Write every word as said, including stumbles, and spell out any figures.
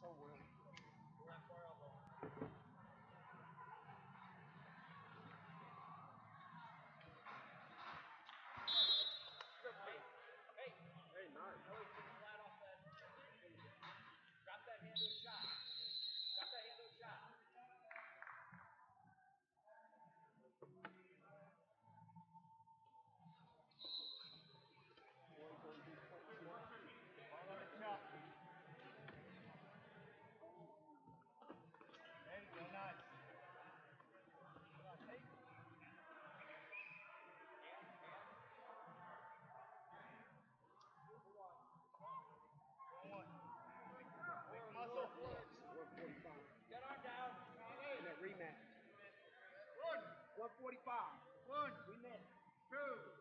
Get arm down. And that rematch. One. one forty-five. One. We met. Two.